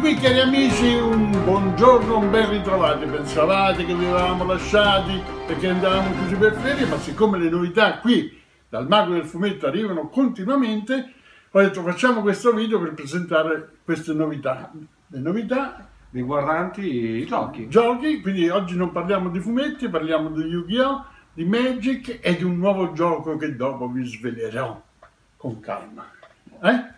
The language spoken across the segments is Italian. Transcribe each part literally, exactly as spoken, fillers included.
qui cari amici, un buongiorno, un ben ritrovati. Pensavate che vi avevamo lasciati perché andavamo chiusi per ferie, ma siccome le novità qui dal Mago del Fumetto arrivano continuamente, ho detto facciamo questo video per presentare queste novità. Le novità riguardanti i giochi. Giochi, quindi oggi non parliamo di fumetti, parliamo di Yu-Gi-Oh!, di Magic e di un nuovo gioco che dopo vi svelerò con calma. Eh?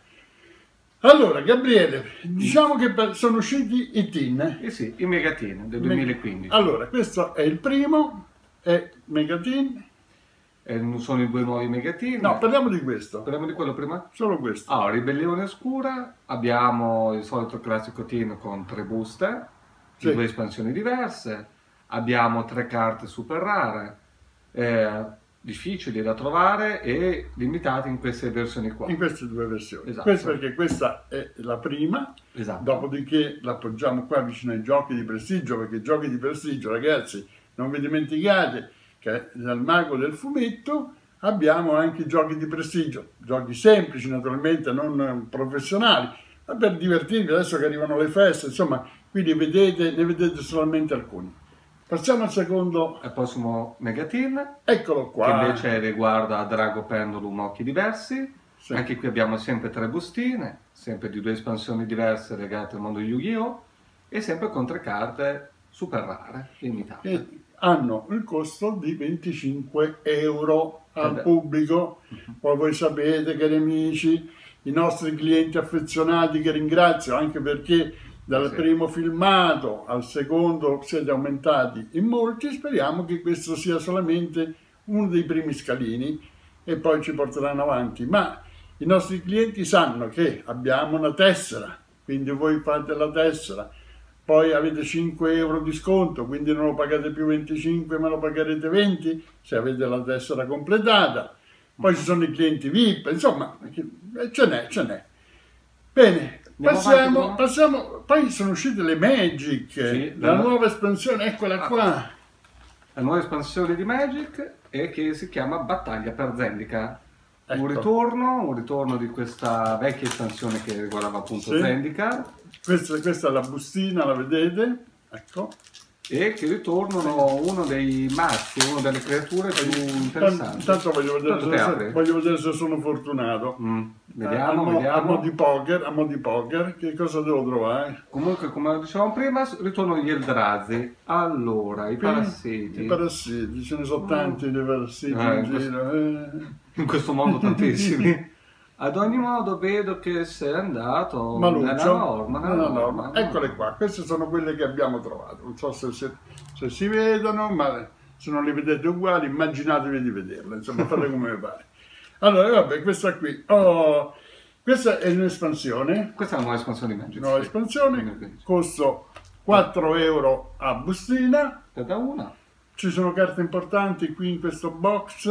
Allora, Gabriele, diciamo che sono usciti i Teen. Eh? Eh sì, i Mega Teen del duemilaquindici. Allora, questo è il primo, è Mega Teen. Eh, non sono i due nuovi Mega Teen. No, parliamo di questo. Parliamo di quello prima? Solo questo. Ah, Ribellione Oscura, abbiamo il solito classico Teen con tre booster, sì, di due espansioni diverse, abbiamo tre carte super rare, eh, difficili da trovare e limitate in queste versioni qua. In queste due versioni. Esatto. Questo perché questa è la prima, esatto, dopodiché l'appoggiamo qua vicino ai giochi di prestigio, perché i giochi di prestigio, ragazzi, non vi dimenticate che dal Mago del Fumetto abbiamo anche i giochi di prestigio, giochi semplici naturalmente, non professionali, ma per divertirvi adesso che arrivano le feste, insomma, qui ne vedete, ne vedete solamente alcuni. Passiamo al secondo. Al prossimo Mega Teen. Eccolo qua. Che invece riguarda Drago Pendulum Occhi Diversi. Sì. Anche qui abbiamo sempre tre bustine, sempre di due espansioni diverse legate al mondo Yu-Gi-Oh! E sempre con tre carte super rare, limitate. Che hanno il costo di venticinque euro al pubblico. Uh-huh. Poi voi sapete, cari amici, i nostri clienti affezionati che ringrazio, anche perché dal sì. primo filmato al secondo siete aumentati in molti. Speriamo che questo sia solamente uno dei primi scalini e poi ci porteranno avanti, ma i nostri clienti sanno che abbiamo una tessera, quindi voi fate la tessera, poi avete cinque euro di sconto, quindi non lo pagate più venticinque ma lo pagherete venti se avete la tessera completata. Poi ci sono i clienti V I P, insomma ce n'è, ce n'è. Bene. Passiamo, passiamo, poi sono uscite le Magic, sì, la, la nuova espansione, eccola qua. La nuova espansione di Magic è che si chiama Battaglia per Zendikar. Ecco. Un ritorno, un ritorno di questa vecchia espansione che riguardava appunto sì. Zendikar. Questa, questa è la bustina, la vedete? Ecco. E che ritornano uno dei mazzi, una delle creature più interessanti. Intanto voglio vedere, se, voglio vedere se sono fortunato. Mm. Vediamo, a, mo, vediamo. A mo' di poker, a mo' di poker, che cosa devo trovare? Comunque, come dicevamo prima, ritorno gli Eldrazi. Allora, i parassiti. I parassiti, ce ne sono tanti mm. di parassiti eh, in, in giro. Questo, eh. In questo mondo tantissimi. Ad ogni modo vedo che sei andato Maluccio, nella norma, nella nella norma. norma. Eccole qua, queste sono quelle che abbiamo trovato. Non so se, se, se si vedono, ma se non le vedete uguali, immaginatevi di vederle, insomma, fate come vi pare. Allora, vabbè, questa qui. Oh, questa è un'espansione. Questa è una nuova espansione di Magic. Nuova sì. espansione, costo quattro euro a bustina. Da una. Ci sono carte importanti qui in questo box.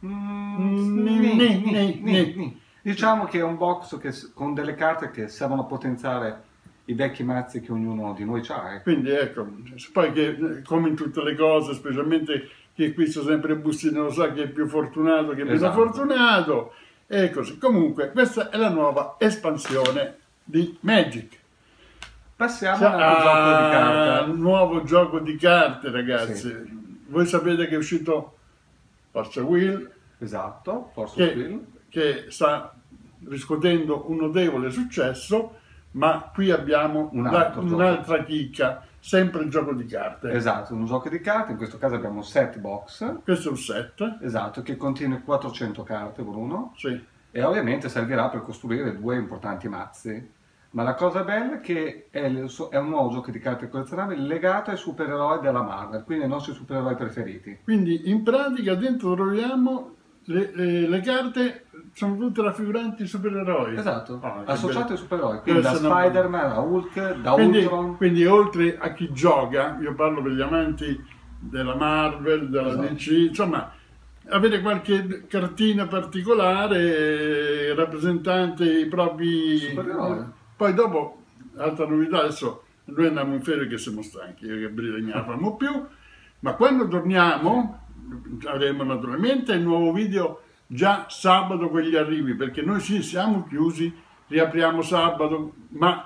Mm, ni, ni, ni, ni, ni, ni. Diciamo che è un box che, con delle carte che servono a potenziare i vecchi mazzi che ognuno di noi ha. Eh. Quindi ecco, poi che come in tutte le cose, specialmente chi acquista sempre bustine lo sa che è più fortunato che è esatto. meno fortunato, e così. Comunque questa è la nuova espansione di Magic. Passiamo al nuovo gioco di carte. Nuovo gioco di carte, ragazzi. Sì. Voi sapete che è uscito Force Wheel. Esatto, Force che, Wheel. Che sta riscuotendo un notevole successo, ma qui abbiamo un'altra un chicca, sempre il gioco di carte. Esatto, un gioco di carte, in questo caso abbiamo un set box. Questo è un set. Esatto, che contiene quattrocento carte, Bruno. Sì. E ovviamente servirà per costruire due importanti mazzi. Ma la cosa bella è che è, è un nuovo gioco di carte collezionabili legato ai supereroi della Marvel, quindi ai nostri supereroi preferiti. Quindi in pratica dentro troviamo le, le, le carte, sono tutte raffiguranti supereroi. Esatto, oh, associate ai supereroi, quindi da Spider-Man a Hulk, da quindi, Ultron. Quindi oltre a chi gioca, io parlo per gli amanti della Marvel, della esatto. D C, insomma, avere qualche cartina particolare rappresentante i propri supereroi. Poi dopo, altra novità, adesso noi andiamo in ferie che siamo stanchi, io e Gabriele non la famo più, ma quando torniamo avremo naturalmente il nuovo video già sabato con gli arrivi, perché noi sì siamo chiusi, riapriamo sabato, ma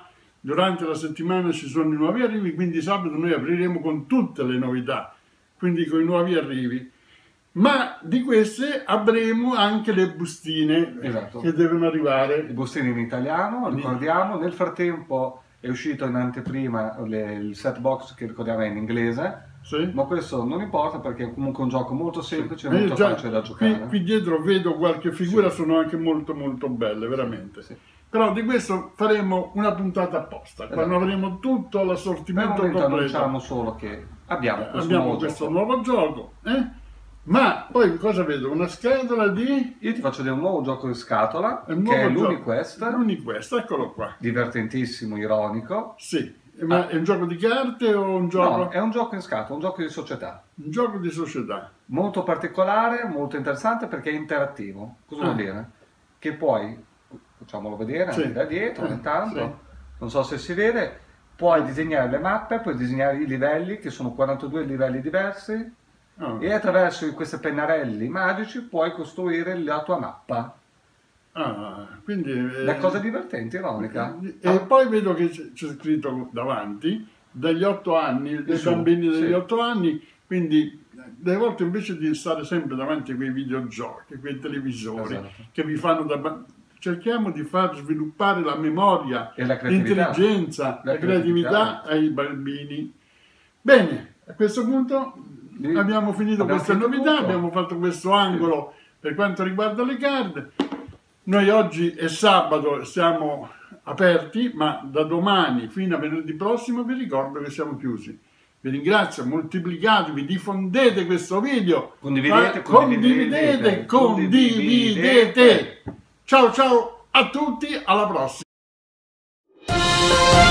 durante la settimana ci sono i nuovi arrivi, quindi sabato noi apriremo con tutte le novità, quindi con i nuovi arrivi. Ma di queste avremo anche le bustine, esatto, che devono arrivare. Le bustine in italiano, ricordiamo. Nel frattempo è uscito in anteprima le, il set box che ricordiamo è in inglese. Sì. Ma questo non importa perché è comunque un gioco molto semplice e molto già, facile da giocare. Qui, qui dietro vedo qualche figura, sì, sono anche molto molto belle, veramente. Sì, sì. Però di questo faremo una puntata apposta, esatto, quando avremo tutto l'assortimento completo. Annunciamo solo che abbiamo questo, abbiamo nuovo, questo gioco. nuovo gioco. Eh? Ma poi cosa vedo? Una scatola di... Io ti faccio vedere un nuovo gioco di scatola, è che è l'Uniquest. L'Uniquest, eccolo qua. Divertentissimo, ironico. Sì. Ma ah. è un gioco di carte o un gioco? No, è un gioco in scatola, un gioco di società. Un gioco di società. Molto particolare, molto interessante perché è interattivo. Cosa ah. vuol dire? Che puoi, facciamolo vedere anche, sì, da dietro, ogni tanto, sì, non so se si vede, puoi disegnare le mappe, puoi disegnare i livelli, che sono quarantadue livelli diversi, oh. e attraverso questi pennarelli magici puoi costruire la tua mappa. Ah, quindi, una eh, cosa divertente, ironica. E ah. poi vedo che c'è scritto davanti dagli otto anni, dei bambini degli sì. otto anni, quindi delle volte invece di stare sempre davanti a quei videogiochi, quei televisori, esatto, che vi fanno da... cerchiamo di far sviluppare la memoria, l'intelligenza, la, la creatività ai bambini. Bene, a questo punto sì. abbiamo finito abbiamo queste novità, tutto. Abbiamo fatto questo angolo sì. per quanto riguarda le carte. Noi oggi è sabato, siamo aperti, ma da domani fino a venerdì prossimo vi ricordo che siamo chiusi. Vi ringrazio, moltiplicatevi, diffondete questo video, condividete, condividete, condividete, condividete. Ciao ciao a tutti, alla prossima.